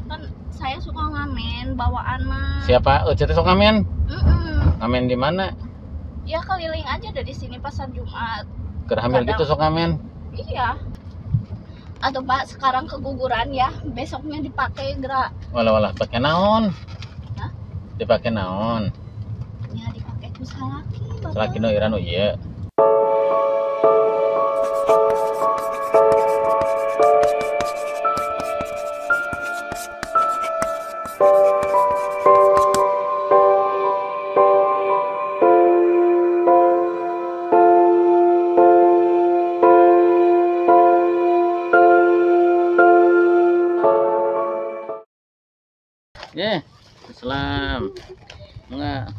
kan saya suka ngamen bawa anak. Siapa? Cete sok ngamen? Ngamen di mana? Ya keliling aja dari sini pasar Jumat. Keur hamil gitu sok ngamen? Iya. Atau Pak sekarang keguguran ya, besoknya dipakai gerak. Walah pakai naon? Hah? Dipakai naon? Ya dipakai ku salaki. Bapak. Salaki no iran oh iya. Islam enggak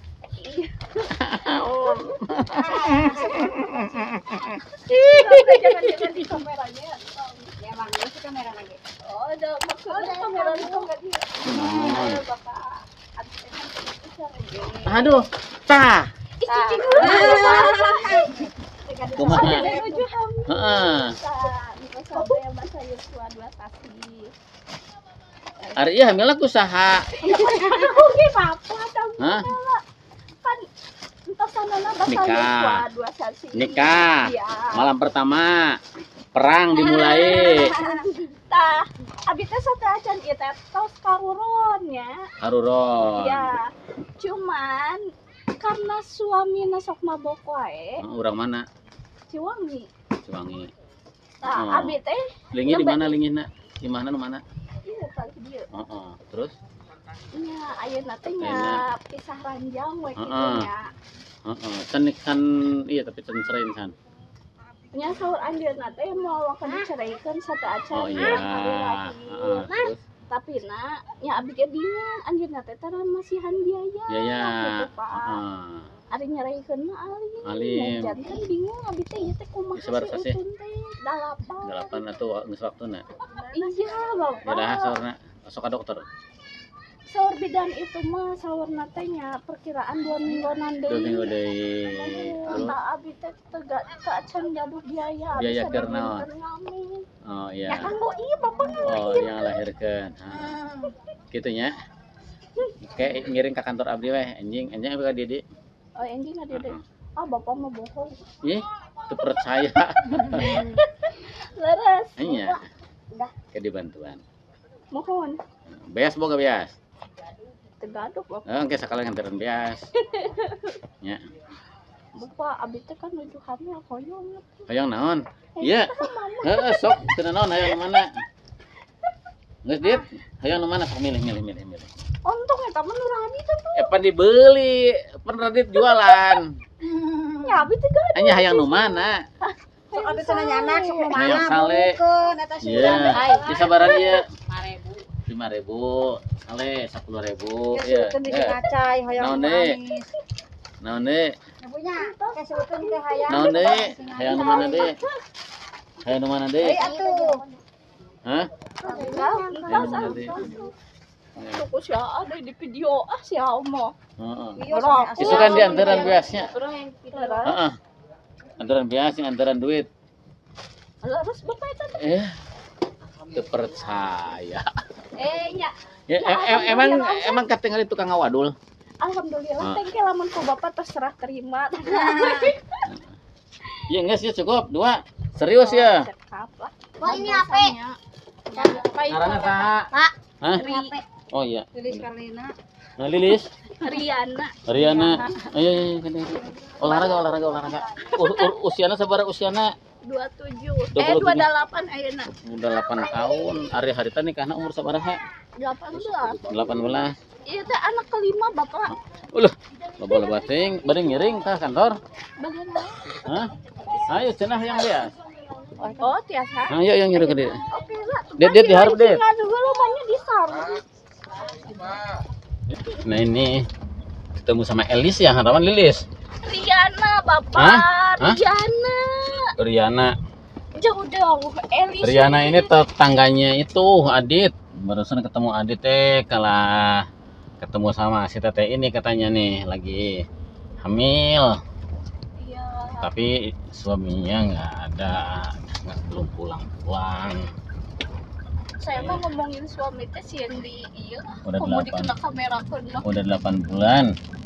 jangan di kameranya ya bang itu kamera lagi ada maksudnya kamera itu enggak dia bapak aduh tah cuci dulu kumaha heeh sampai bahasa Yosua 2 Tasi Ari ieu hamil aku saha? Oke, Papa. Hah? Kan entos sanana bahasa Yosua 2 Tasi. Nikah. Iya. Malam pertama perang dimulai. Tah, abi teh sateuacan ieu teh tos karuron ya. Karuron. Iya. Cuman karena suamina sok mabok wae. Urang mana? Ciwangi. Ciwangi. Tah, abi teh lingi di mana lingina? Di mana nu mana? Iya, kali dia. Terus? Nya ayeuna teh nya pisah ranjang we kitu nya. Can iya tapi can serain kan. Nya saur anjeunna teh moal akan diceraikeun sateuacan. Oh iya. Terus tapi nya abi ge bingung anjeunna teh tara masihan biaya. Biaya. Gitu, Pak. Ari nyaraikeun mah alim. Jantan bingung abi teh ieu teh kumaha sih utun teh 8 atuh geus waktuna. Iya, Bapak. Ya dah saurna sok ka dokter. Saur bidan itu mah saurna teh nya perkiraan 2 mingguan deui. 2 minggu deui. Terus abi teh teu acan gaduh biaya. Biaya keur naon? Oh iya. Ya kanggo ieu Bapak. Oh, yang lahirkeun. Kitu nya. Oke, ngiring ke kantor abdi weh, anjing abi ka Didi. Oh, anjing ka Didi. Bapak mah bohong. Ih, teu percaya. Leres. Iya. Udah. Ke dibantuan. Mohon. Beas boga beas. Tegaduh Bapak. Engke sakalian ngantereun beas. Nya. Bapak abi teh kan nuju hamil hoyong. Hoyong naon? Iya. Heeh, sok teu naon hayang mana? Geus dit, hayang mana sok milih. Untung eta mah nurani teh. Pan dibeli, pan Radit jualan. Ya abi teh gaduh. Anya hayang nu mana? Sok abi teh nanya anak sok nu mana? Hayang sale. Iya. Di sabaran ieu. 5.000. Sale 10.000. Iya. Ngacai hoyong manis. Naon deui? Ibunya teh sebutkeun teh hayang. Naon deui? Hayang nu mana deui? Hayang nu mana deui? Atuh. Hah? Hayang nu mana deui? Tuku sia ada di video sia mah. Heeh. Iya, Isu kan di antaran beasnya. Heeh. Heeh. Antaran beas yang antaran duit. Terus Bapak eta teh. Teu percaya. Nya. Ya, emang katingali tukang ngawadul. Alhamdulillah teh lamun ku Bapak terserah terima. Iya geus ya cukup 2. Serius ya? Wah, ini apa? Ngaranna saha? Pak. Hah? HP. Oh iya. Lilis Karlina. Nah, Lilis. Riana. Ayo. Olahraga. Usiana sabaraha usiana? 27. 28 ayeuna. Udah 8 tahun. Hari-harita nikahna umur sabaraha? 18. 18. Iya teh anak kelima Bapak. Ulah, loba-loba ting, bari ngiring ka kantor. Bagaimana? Hah? Ayo cenah yang beas. Oh, tiasa. Ayo yang ngiring ke dia. Oke lah. Dit diharap dit. Aduh, lumanya disarung. Nah ini ketemu sama Elis ya, harapan Lilis. Riana, Bapak. Hah? Riana. Jauh-jauh. Elis. Riana ini tetangganya itu Adit. Barusan ketemu Adit kalah ketemu sama si teteh ini katanya nih lagi hamil. Iya. Tapi suaminya nggak ada, belum pulang. Saya mah ngomongin suami teh si yang di iya. Udah Kamu 8. dikena kamera lah. Udah 8 bulan.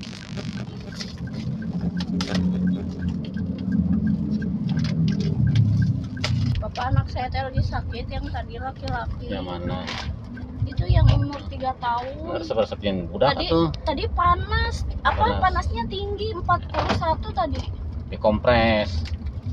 Bapak anak saya teh lagi sakit yang tadi laki-laki. Yang mana? Itu yang umur 3 tahun. Resep-resepin budak tuh. Tadi panas. Apa Panas. panasnya tinggi 41 tadi. Dikompres.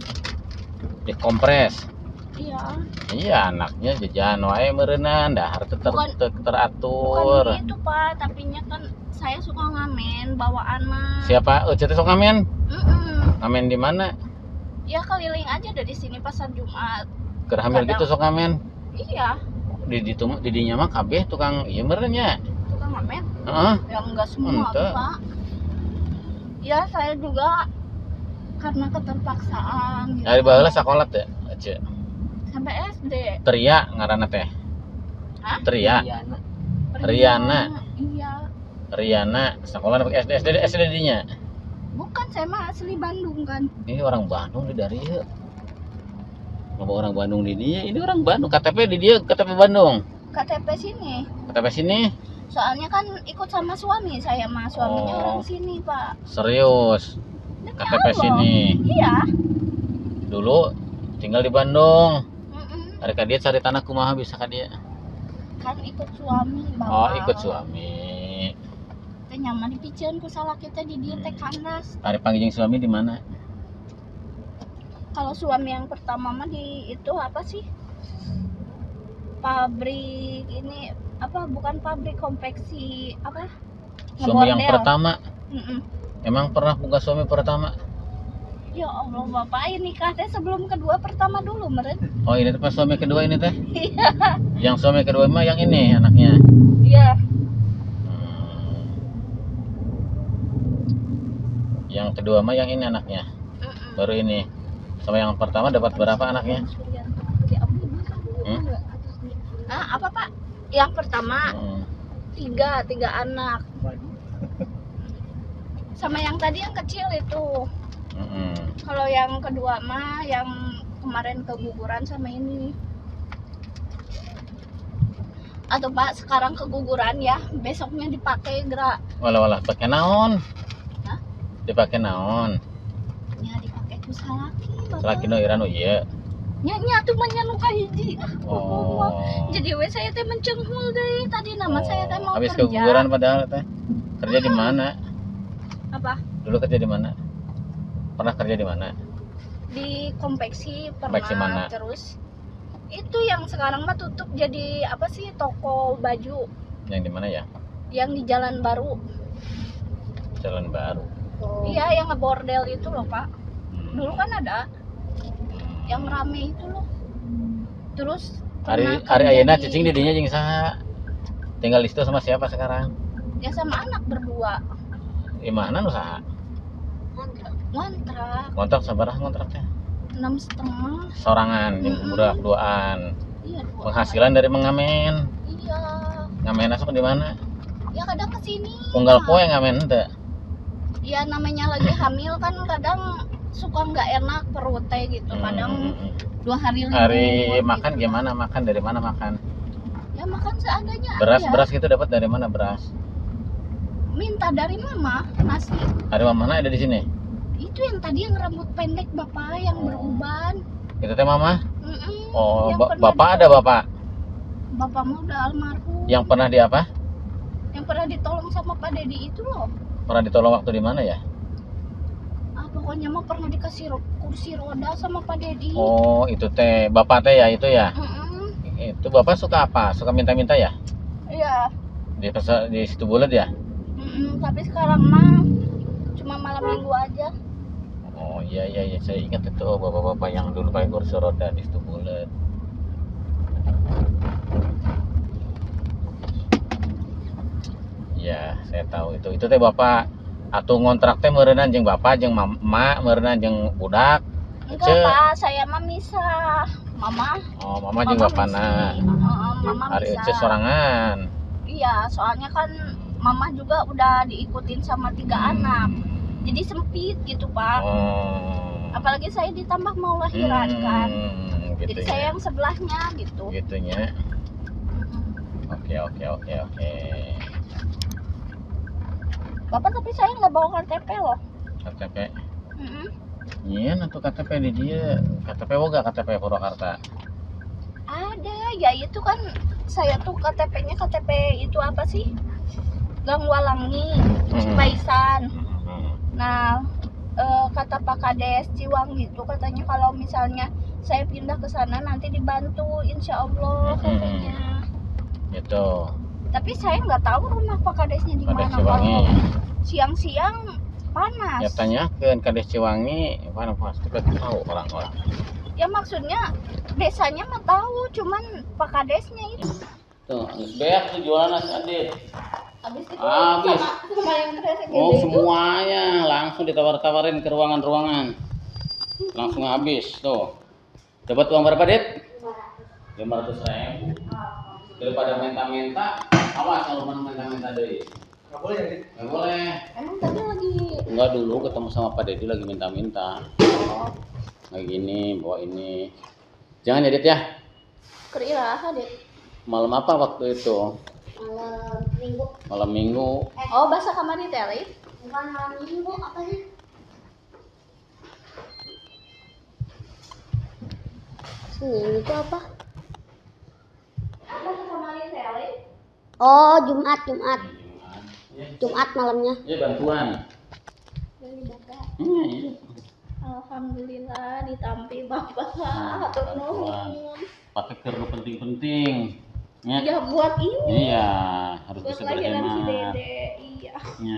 Iya. Iya, anaknya jajan wae meureunna, dahar teu Bukan teratur. itu Pak, tapinya kan saya suka ngamen bawa anak. Siapa? Ece teh sok ngamen? Mm-mm. Ngamen di mana? Ya keliling aja dari sini pasar Jumat. Keur hamil Kadang. gitu sok ngamen. Iya, Di dinya mah kabeh tukang ieu meureun nya. tukang ngamen. Heeh. Ya enggak semua Ente. Pak. Ya saya juga karena keterpaksaan gitu. Dari baheula sakola teh, Ece. Sampai SD. Tria ngaranna teh. Hah? Tria. Riana. Iya. Riana sekolah di SD dinya. Bukan, saya mah asli Bandung kan. Ini orang Bandung di dari ieu. Loba orang Bandung di dinya, ini orang Bandung, KTP di dia, KTP Bandung. KTP sini. KTP sini. Soalnya kan ikut sama suami saya mah, suaminya Oh. orang sini, Pak. Serius. Demi KTP Allah. sini. Iya. Dulu tinggal di Bandung. Mm-mm. Hari ka dia cari tanah kumaha bisa ka dia. Kan ikut suami bawa. Oh, ikut suami. Teh nyaman dipicieun ku salaki teh di dieu teh kandas. Hari panggil suami di mana? Kalau suami yang pertama mah di itu apa sih? Pabrik ini apa, bukan pabrik konveksi apa? Suami yang Ngebordel. pertama. Mm-mm. Emang pernah buka suami pertama? Ya Allah Bapak, ini nikah teh sebelum kedua pertama dulu meren. Oh, ini tuh pas suami kedua ini teh. Iya. Yang suami kedua mah yang ini anaknya. Iya. Yang kedua mah yang ini anaknya. Mm-mm. Baru ini. Sama yang pertama dapat berapa anaknya? Hmm? Ah, apa Pak? Yang pertama Hmm. tiga anak. Sama yang tadi yang kecil itu. Mm-mm. Kalau yang kedua mah yang kemarin keguguran sama ini. Atau Pak sekarang keguguran ya, besoknya dipakai gerak. Walah pakai naon? Hah? Dipakai naon? Ya dipakai ku salaki. Bapak. Salaki no iran iya. Nya tuh mah nya nuka hiji. Oh. Jadi we saya teh mencenghul deui tadi nama saya teh mau Habis kerja. keguguran padahal teh. Kerja di mana? Apa? Dulu kerja di mana? Pernah kerja di mana? Di konveksi pernah. Konveksi mana? Terus itu yang sekarang mah tutup jadi apa sih, toko baju Yang di mana ya? yang di Jalan Baru. Jalan Baru. Iya, yang ngebordel itu loh Pak. Hmm. Dulu kan ada yang rame itu loh. Terus Hari pernah kerja ayeuna di- cicing di dinya jeung saha? Tinggal di situ sama siapa sekarang? ya sama anak berdua. Di mana nu saha? Ngontrak Kontrak sabaraha kontrak teh? 6,5. Sorangan jeung Mm-mm. budak duaan. Iya, dua. Penghasilan dari mengamen. Iya. Ngamen asup di mana? Ya kadang kesini. Unggal poe ngamen teh. Ya namanya lagi hamil kan kadang suka nggak enak perut teh gitu. Kadang 2 hari libur. Hari makan gitu. gimana? Makan dari mana makan? Ya makan seadanya Beras aja. beras gitu dapat dari mana beras? Minta dari mama nasi. Hari mana ada di sini? Itu yang tadi yang rambut pendek Bapak yang Oh. beruban. Itu teh mama? Mm-mm, Oh, yang pernah bapak ada bapak? Bapak mah udah almarhum. Yang pernah di apa? Yang pernah ditolong sama Pak Dedi itu loh. Pernah ditolong waktu di mana ya? Ah, pokoknya mah pernah dikasih kursi roda sama Pak Dedi. Oh, itu teh bapak teh ya itu ya. Mm-mm, Itu bapak suka apa? Suka minta-minta ya? iya. Di situ bulat ya? Mm-mm, tapi sekarang mah cuma malam minggu aja. Oh iya saya ingat itu bapak-bapak yang dulu pakai kursi roda di situ bulat. Ya, saya tahu itu. Itu teh bapak atuh ngontrak teh meureunna jeung bapak jeung mama meureunna jeung budak. Enggak Ece. Pak, saya mah misah. Mama. Oh, mama jeung bapana. Mama Hari misah. Ece sorangan. Iya, soalnya kan mama juga udah diikutin sama 3 anak. Jadi sempit gitu Pak. Oh. Apalagi saya ditambah mau lahiran kan. Gitu Jadi ya. saya yang sebelahnya gitu. Gitunya. Oke. Bapak tapi saya nggak bawa KTP loh. KTP. Mm-mm. Iya, nanti KTP di dia. KTP boga KTP Purwakarta. Ada, ya itu kan saya tuh KTP-nya KTP itu apa sih? Gang Walangi, Cipaisan. Nah, kata Pak Kades Ciwangi itu katanya kalau misalnya saya pindah ke sana nanti dibantu, insya Allah katanya. Gitu. Tapi saya nggak tahu rumah Pak Kadesnya di Kades mana. Ciwangi. Kalau siang-siang panas. Ya tanyakan Kades Ciwangi, mana pasti tahu orang-orang. Ya maksudnya desanya mah tahu, cuman Pak Kadesnya itu. Tuh, beak tuh jualan nasi Adit. Habis itu Habis. sama yang kresek Oh, gede itu. semuanya langsung ditawar-tawarin ke ruangan-ruangan. Langsung habis tuh. Dapat uang berapa, Dit? 500.000. Daripada minta-minta, awas kalau mau minta-minta deui. Nggak boleh ya, Dit? Nggak boleh. Emang tadi lagi Enggak, dulu ketemu sama Pak Dedi lagi minta-minta. oh, Kayak gini, bawa ini. Jangan ya, Dit ya. keriraha deh. Malam apa waktu itu? Malam minggu. Malam Minggu. Oh, bahasa kamar di teli. Bukan malam minggu, apa sih? Senin itu apa? Bahasa kamar di teli. Oh, Jumat malamnya. Iya, bantuan. Dari Bapak. Iya. Alhamdulillah ditampi Bapak. Nah, Hatur bantuan. nuhun. Pakai kerja penting-penting. Ya. Ya buat ini. Iya, harus Buat bisa lahiran si berhemat. Dede. Iya. Ya.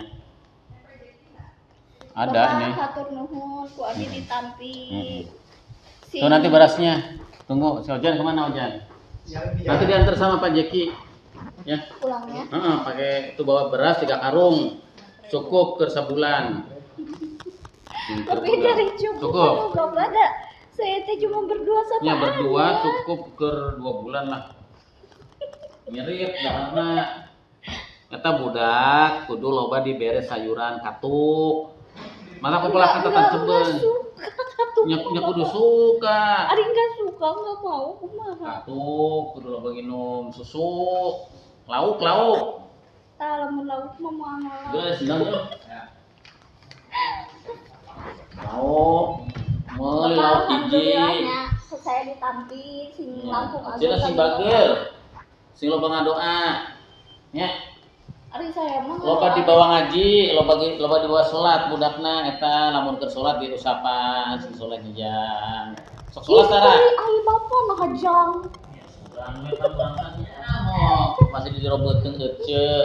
Ada Bapak, ini. hatur nuhun ku abi ditampi. Tuh nanti berasnya. Tunggu, si Ojan kemana Ojan? Nanti diantar sama Pak Jeki. Ya. Pulangnya. Pakai itu bawa beras 3 karung. Cukup ke sebulan. Tapi dari cukup gak ada. Saya teh cuma berdua sama Ya berdua aja. cukup ke 2 bulan lah. Ngirit karena kata budak kudu loba dibere sayuran katuk. Maka kepala kita Nggak tersebut. suka katuk. Nya kudu suka. Ari nggak suka, nggak mau, kumaha. Katuk kudu loba minum susu. Lauk. Lamun lauk mah moal. Geus nang. Lauk. Meuli lauk hiji. Alhamdulillahnya saya ditampi sing langsung aja. Cenah sing bageur. Sing loba ngadoa. Nya. Ari saya mah Loba dibawa ngaji, loba dibawa salat budakna eta lamun keur salat diusapan sing salat hijang. Sok salat tara. Ai bapak mah hajang. Urang mah berangkatnya masih dirobotkeun ece.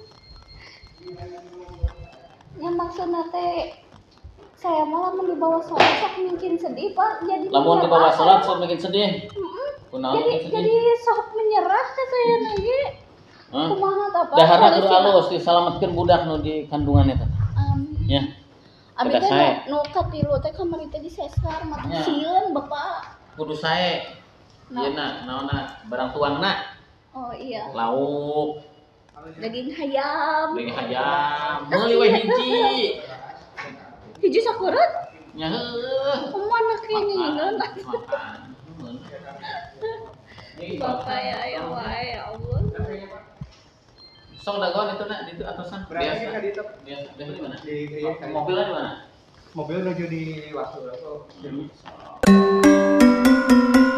Yang maksudna teh saya mah lamun dibawa salat sok mungkin sedih Pak. Jadi Lamun dibawa salat sok bikin sedih. Heeh. Kunaon bikin sedih? Jadi sok menyerah ke saya lagi. Hah? Kumaha tah Pak? Daharna kudu Solusinya? alus disalametkeun budak nu di kandungan eta. Amin. Ya. Abi Kada teh sae. nu katilu teh kamar teh disesar mah Ya. sieun Bapak. Kudu sae. Yeuna naonna barang tuangna Oh iya, lauk, daging ayam. beuing hayam, meuli we hiji. Hiji sakureut? Nya heueuh. Mana keinginan? Makan. Bapak ya wae ya Allah. Sok dagon itu nak di itu atasan. Berangkatnya Biasa. di itu. Biasa. Biasa di mana? Di Mobilnya di mana? mobil menuju di Wasu. Hmm.